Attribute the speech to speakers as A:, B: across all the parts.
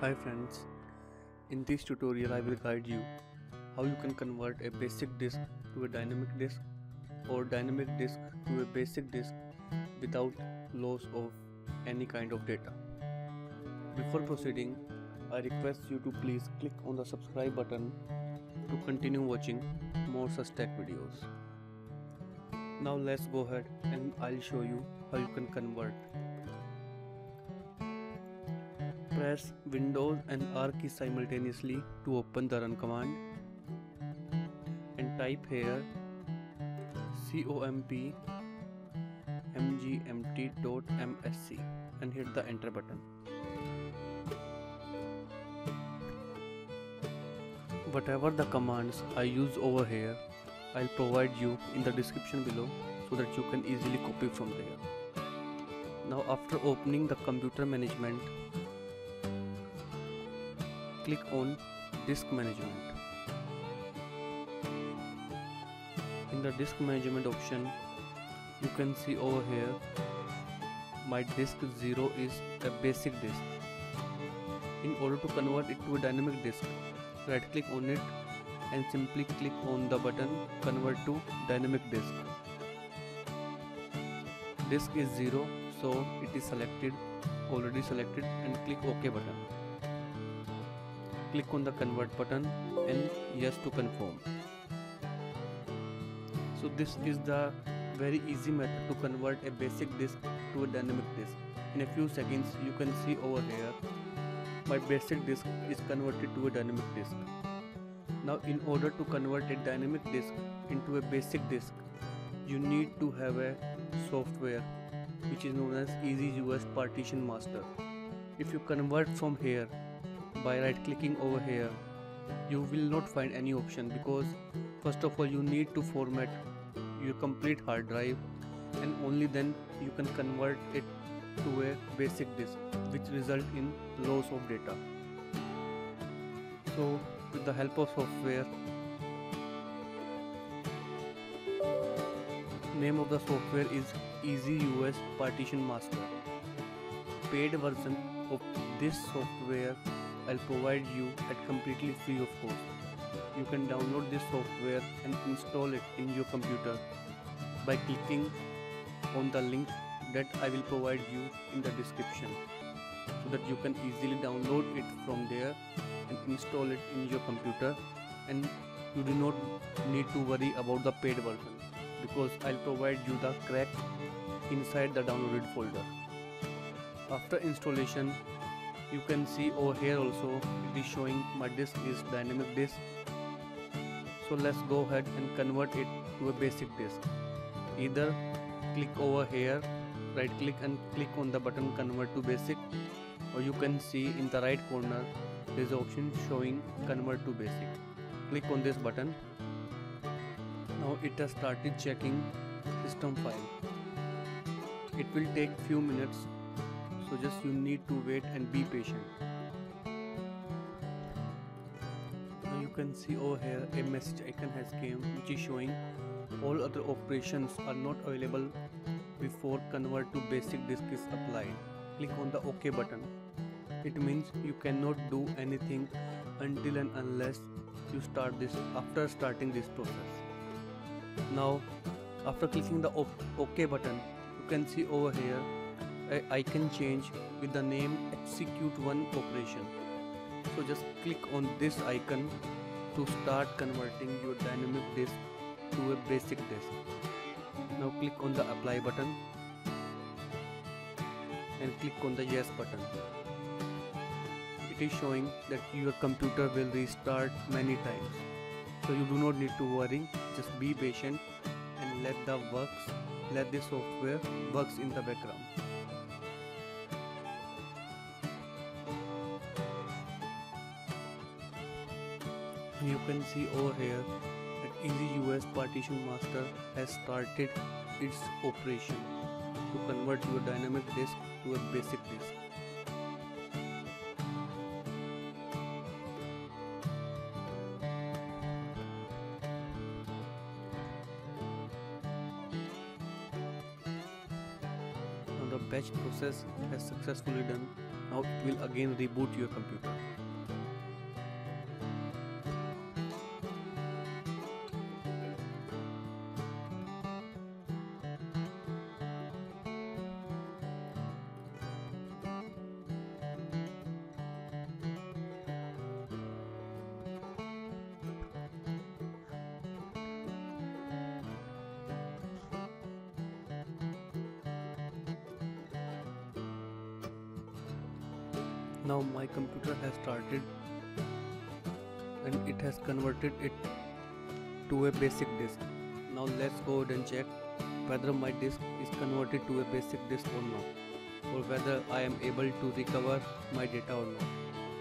A: Hi friends, in this tutorial I will guide you how you can convert a basic disk to a dynamic disk or dynamic disk to a basic disk without loss of any kind of data. Before proceeding, I request you to please click on the subscribe button to continue watching more such tech videos. Now let's go ahead and I'll show you how you can convert. Press Windows and R key simultaneously to open the run command and type here comp mgmt.msc and hit the enter button. Whatever the commands I use over here, I'll provide you in the description below so that you can easily copy from there. Now after opening the computer management, click on disk management. In the disk management option, you can see over here my disk 0 is a basic disk. In order to convert it to a dynamic disk, right click on it and simply click on the button convert to dynamic disk. Disk is 0, so it is already selected, and click OK button. Click on the convert button and yes to confirm. So this is the very easy method to convert a basic disk to a dynamic disk. In a few seconds you can see over here my basic disk is converted to a dynamic disk. Now in order to convert a dynamic disk into a basic disk, you need to have a software which is known as EasyUS Partition Master. If you convert from here by right clicking over here, you will not find any option, because first of all you need to format your complete hard drive and only then you can convert it to a basic disk, which result in loss of data. So with the help of software, name of the software is EasyUS Partition Master. Paid version of this software I'll provide you at completely free of cost. You can download this software and install it in your computer by clicking on the link that I will provide you in the description, so that you can easily download it from there and install it in your computer, and you do not need to worry about the paid version, because I'll provide you the crack inside the downloaded folder. After installation, you can see over here also it is showing my disk is dynamic disk. So let's go ahead and convert it to a basic disk. Either click over here, right click and click on the button convert to basic, or you can see in the right corner there is an option showing convert to basic. Click on this button. Now it has started checking system file. It will take few minutes, so just you need to wait and be patient. Now you can see over here a message icon has came which is showing all other operations are not available before convert to basic disk is applied. Click on the OK button. It means you cannot do anything until and unless you start this after starting this process. Now after clicking the OK button, you can see over here an icon change with the name execute one operation. So just click on this icon to start converting your dynamic disk to a basic disk. Now click on the apply button and click on the yes button. It is showing that your computer will restart many times, so you do not need to worry. Just be patient and let the software works in the background. You can see over here that EasyUS Partition Master has started its operation to convert your dynamic disk to a basic disk. Now the batch process has successfully done. Now it will again reboot your computer. Now my computer has started and it has converted it to a basic disk. Now let's go ahead and check whether my disk is converted to a basic disk or not, or whether I am able to recover my data or not.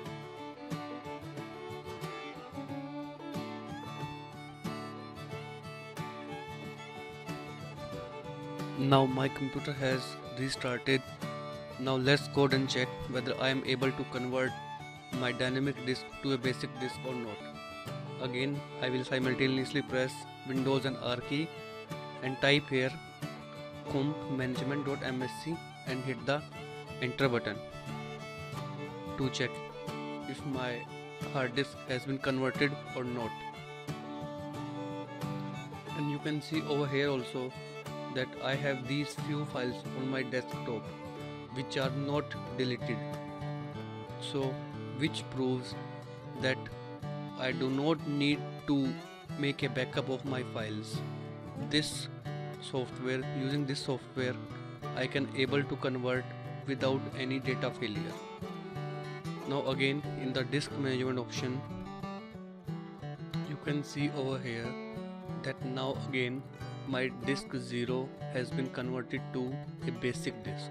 A: Now my computer has restarted. Now let's go ahead and check whether I am able to convert my dynamic disk to a basic disk or not. Again, I will simultaneously press Windows and R key and type here comp management.msc and hit the enter button to check if my hard disk has been converted or not. And you can see over here also that I have these few files on my desktop which are not deleted, so which proves that I do not need to make a backup of my files. This software, using this software, I can able to convert without any data failure. Now again, in the disk management option, you can see over here that now again my disk 0 has been converted to a basic disk.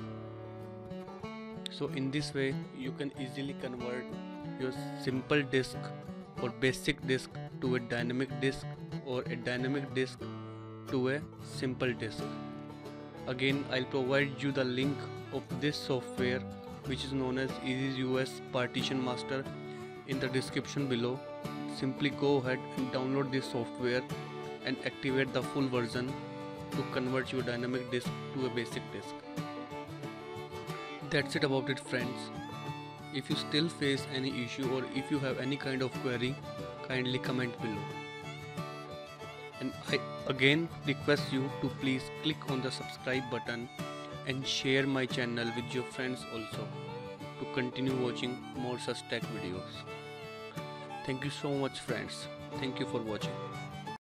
A: So in this way you can easily convert your simple disk or basic disk to a dynamic disk, or a dynamic disk to a simple disk. Again, I'll provide you the link of this software, which is known as EasyUS Partition Master, in the description below. Simply go ahead and download this software and activate the full version to convert your dynamic disk to a basic disk. That's it about it, friends. If you still face any issue or if you have any kind of query, kindly comment below. And I again request you to please click on the subscribe button and share my channel with your friends also, to continue watching more such tech videos. Thank you so much, friends. Thank you for watching.